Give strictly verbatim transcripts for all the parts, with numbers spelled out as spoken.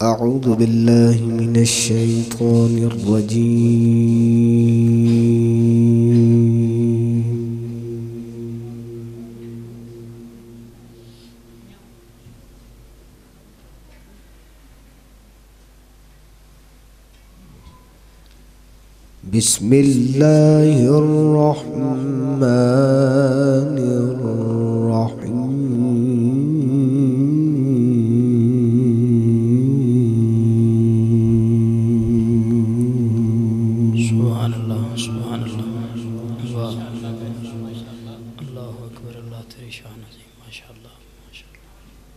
أعوذ بالله من الشيطان الرجيم. بسم الله الرحمن الرحيم. سبحان الله سبحان الله الله الله أكبر الله تري شان عظيم ما شاء الله ما شاء الله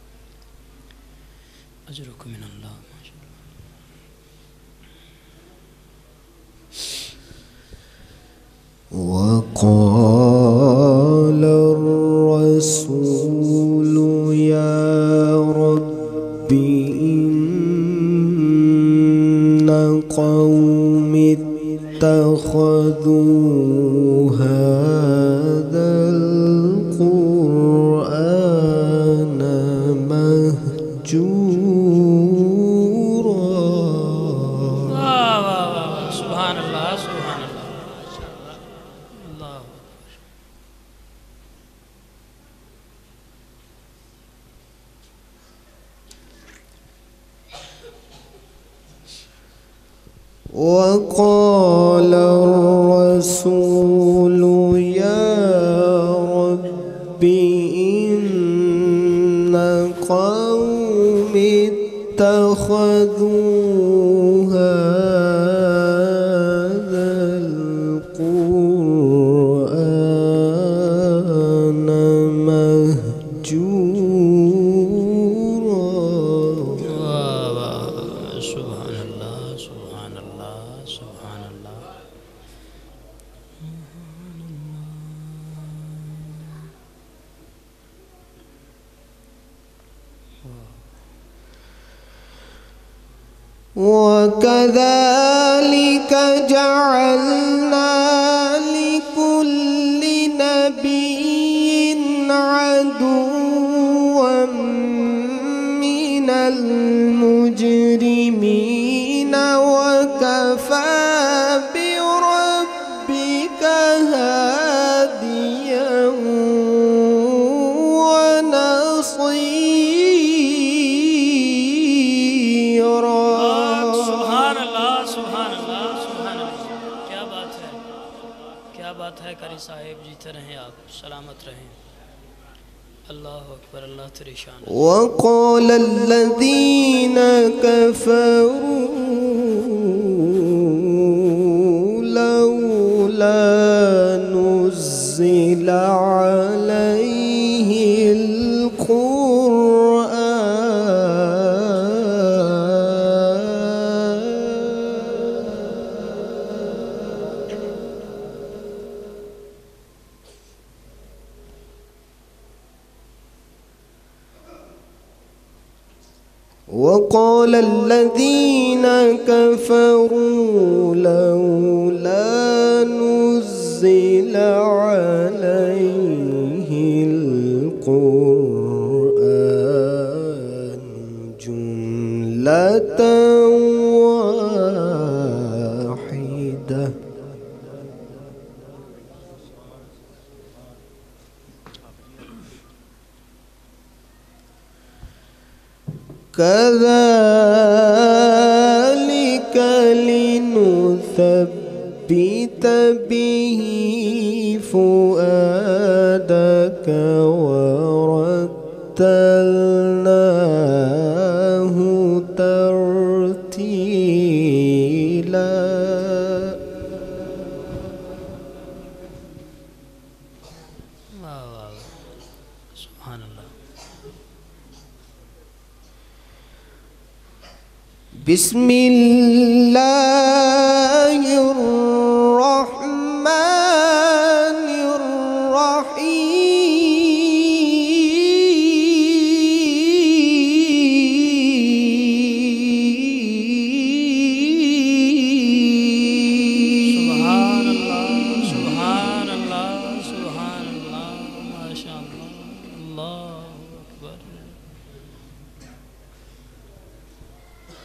أجركم من الله ما شاء الله. وقال الرسول يا رب إن قومي اتخذوا هذا القرآن مهجورا. سبحان الله سبحان الله الله. وقال الرسول يا رب إن قومي اتخذوا هذا القرآن مهجورا. سبحان الله سبحان الله سبحان الله. وكذلك جعلنا لكل نبي عدوا من المجرمين وكفى بربك هاديا ونصيرا. سبحان الله سبحان الله سبحان الله. क्या बात है क्या बात है कारी साहेब, जीते रहें आप, सलामत रहें. अल्लाह अकबर अल्लाह तेरी शान. وقال الذين كفروا لولا نزل عليه وقال الذين كفروا لولا نزل عليه القرآن جملة واحدة. كذلك لنثبت به فؤادك ورتلناه ترتيلا. سبحان الله. بسم الله الرحمن الرحيم. سبحان الله سبحان الله سبحان الله ما شاء الله الله أكبر.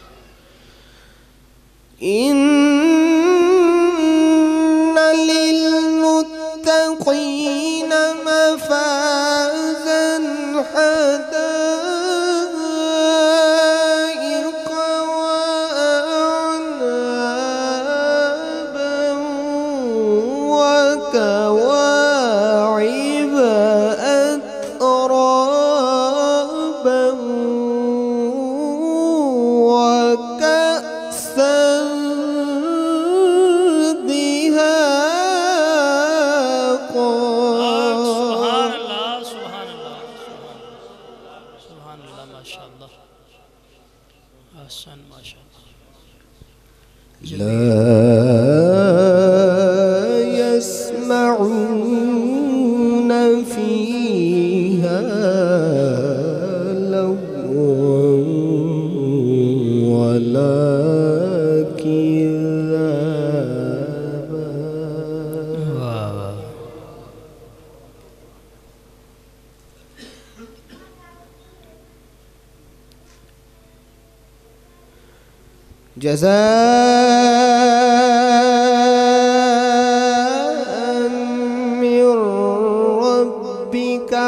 جزاء من ربك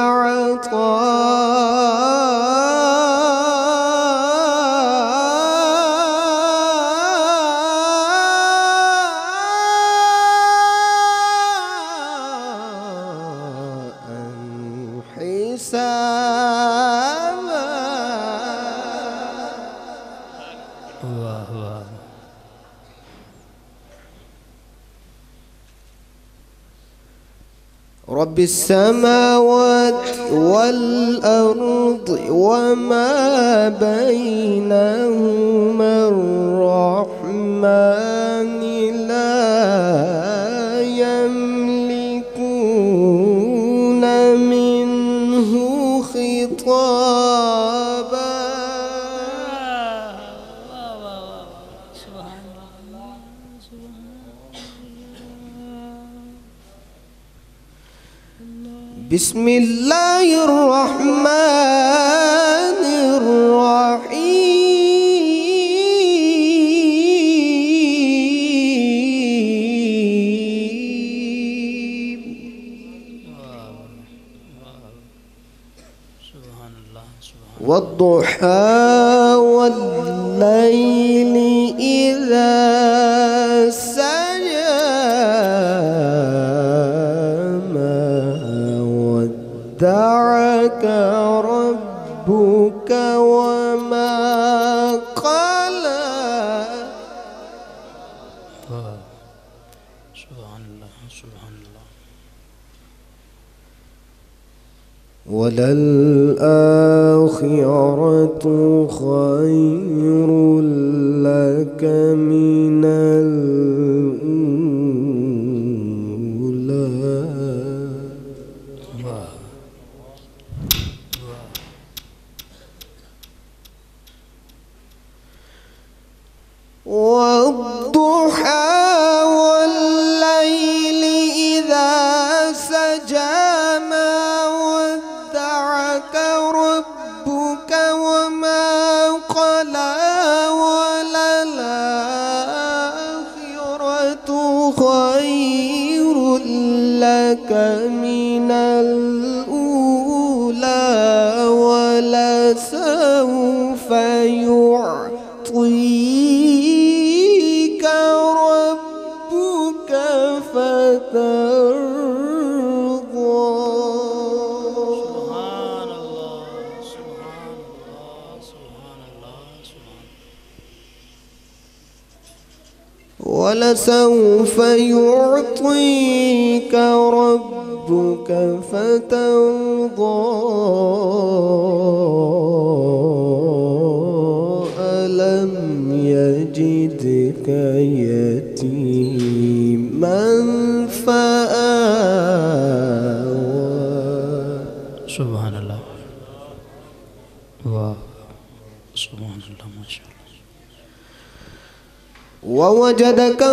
عطاء حسابا. वाह वाह رب السماوات والأرض وما بينهما الرحمن لا يملكون منه خطابا. بسم الله الرحمن الرحيم. والضحى والليل إذا سجى ودعك ربك وما قلى. سبحان الله سبحان الله. وللآخرة خير لك من الأولى. والضحى والليل إذا سجى ما ودعك ربك وما قلى. وللآخرة خير لك من الأولى ولسوف يعطيك ربك فترضى. سبحان الله سبحان الله سبحان الله سبحان ولسوف يعطيك ربك فترضى. ألم يجدك يتيما فآوى. سبحان الله. वाह सुभान अल्लाह माशाअल्लाह. ووجدك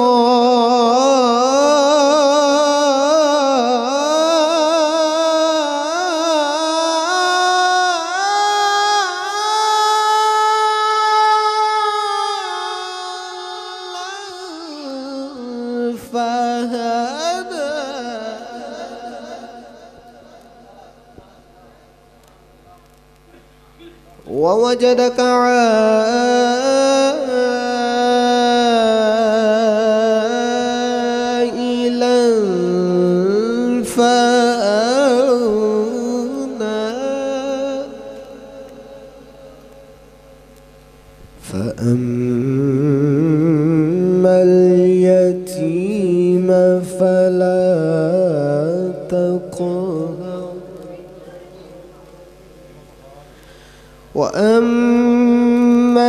ضالا فهدى. ووجدك عائلا فأغنى. فأما اليتيم فلا تقهر. وأما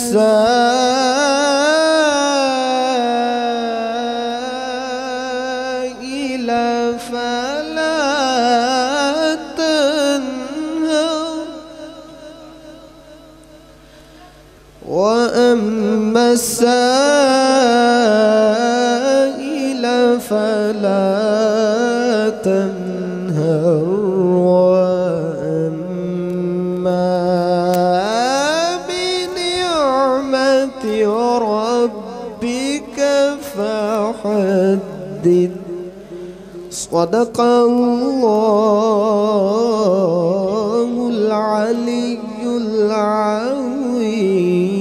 السائل فلا تنهر. وأما السائل فلا تنهر. وأما بنعمة فحدد صدق الله العلي العظيم.